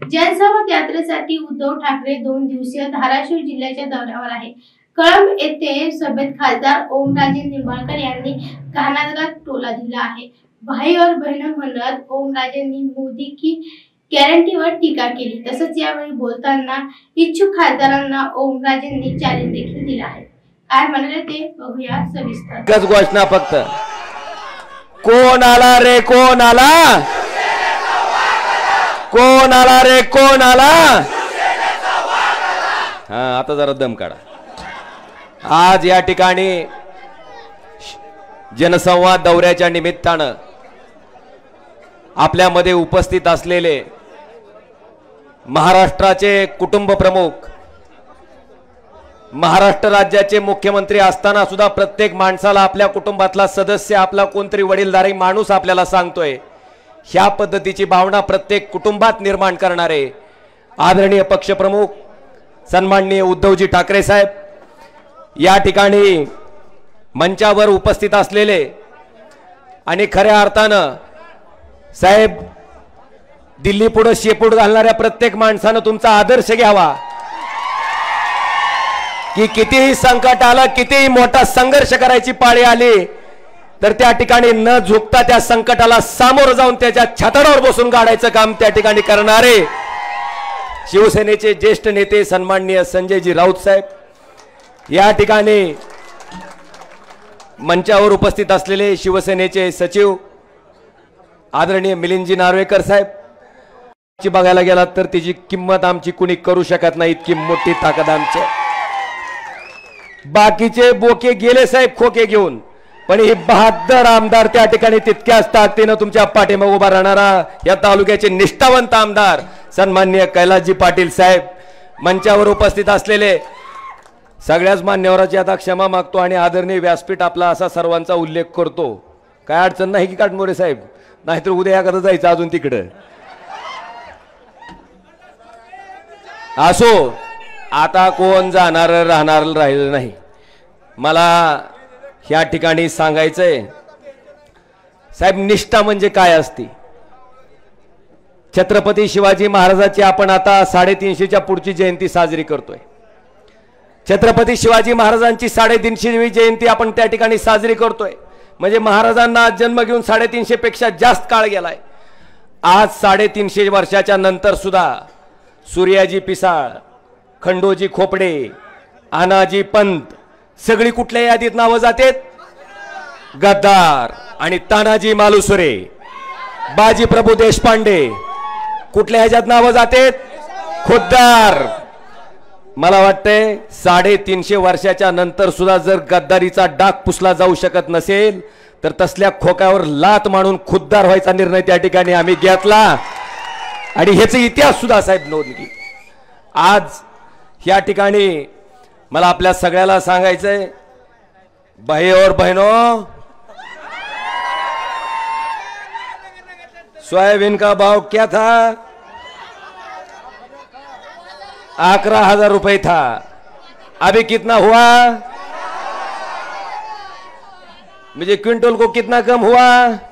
जनसंवाद यात्रेसाठी उद्धव ठाकरे 2 दिवसीय धाराशिव जिल्ह्याच्या दौऱ्यावर आहे। कळंब येथे सभेत खासदार ओमराजे निंबाळकर यांनी घणाघात टोला दिला आहे। भाई और बहनों म्हणत ओमराजेंनी मोदी की गॅरंटीवर टीका केली। तसंच यावेळी बोलताना इच्छुक खासदारांना ओमराजेंनी चॅलेंज देखील दिला आहे। काय म्हणाले ते बघूया सविस्तर। एकच घोषणा फक्त, कोण आला रे कोण आला, कोण आला रे कोण आला। हा आता जरा दम काढा। आज या ठिकाणी जनसंवाद दौऱ्याच्या निमित्तानं आपल्यामध्ये उपस्थित असलेले महाराष्ट्राचे कुटुंब प्रमुख, महाराष्ट्र राज्याचे मुख्यमंत्री असताना सुद्धा प्रत्येक माणसाला आपल्या कुटुंबातला सदस्य आपला कोणतरी वडीलधारी माणूस आपल्याला सांगतोय, ह्या पद्धतीची भावना प्रत्येक कुटुंबात निर्माण करणारे आदरणीय पक्षप्रमुख सन्माननीय उद्धवजी ठाकरे साहेब, या ठिकाणी मंचावर उपस्थित असलेले आणि खऱ्या अर्थानं साहेब दिल्ली पुढे शेपूट घालणाऱ्या प्रत्येक माणसानं तुमचा आदर्श घ्यावा की कितीही संकट आलं, कितीही मोठा संघर्ष करायची पाळी आली तर त्या ठिकाणी न झुकता त्या संकटाला सामोरं जाऊन त्याच्या छाताडावर बसून गाडायचं काम त्या ठिकाणी करणारे शिवसेनेचे ज्येष्ठ नेते सन्माननीय संजयजी राऊत साहेब, या ठिकाणी मंचावर उपस्थित असलेले शिवसेनेचे सचिव आदरणीय मिलिंदजी नार्वेकर साहेब, बघायला गेलात तर तिची किंमत आमची कुणी करू शकत नाही, इतकी मोठी ताकद आमची। बाकीचे बोके गेले साहेब खोके घेऊन, पण ही बहादर आमदार त्या ठिकाणी तितक्याच ताकदीनं तुमच्या पाठीमागे उभा राहणारा या तालुक्याचे निष्ठावंत आमदार सन्माननीय कैलासजी पाटील साहेब, मंचावर उपस्थित असलेले सगळ्याच मान्यवरांची आता क्षमा मागतो आणि आदरणीय व्यासपीठ आपला असा सर्वांचा उल्लेख करतो। काय अडचण नाही की काटमोरे साहेब, नाहीतर उद्या एखादं जायचं अजून तिकडं असो। आता कोण जाणार राहणार राहिलं नाही। मला या ठिकाणी सांगायचंय साहेब, निष्ठा म्हणजे काय असते। छत्रपती शिवाजी महाराजांची आपण आता 350च्या पुढची जयंती साजरी करतोय। छत्रपती शिवाजी महाराजांची 350वी जयंती आपण त्या ठिकाणी साजरी करतोय, म्हणजे महाराजांना जन्म घेऊन 350 पेक्षा जास्त काळ गेलाय। आज 350 वर्षाच्या नंतर सुद्धा सूर्याजी पिसाळ, खंडोजी खोपडे, आनाजी पंत सगळी कुठल्या यादीत नावं जातात? गद्दार आणि तानाजी मालुसरे, बाजी प्रभू देशपांडे कुठल्या ह्याच्यात नावं जातात? खुद्दार। मला वाटतंय 350 वर्षाच्या नंतर सुद्धा जर गद्दारीचा डाग पुसला जाऊ शकत नसेल तर तसल्या खोक्यावर लात मारून खुद्दार व्हायचा निर्णय त्या ठिकाणी आम्ही घेतला आणि ह्याचा इतिहास सुद्धा साहेब नोंद की। आज या ठिकाणी मला आपल्या सगळ्याला सांगायचंय, भाई और बहनों, सोयाबीन का भाव क्या था? 11,000 रुपए था, अभी कितना हुआ? मुझे क्विंटल को कितना कम हुआ?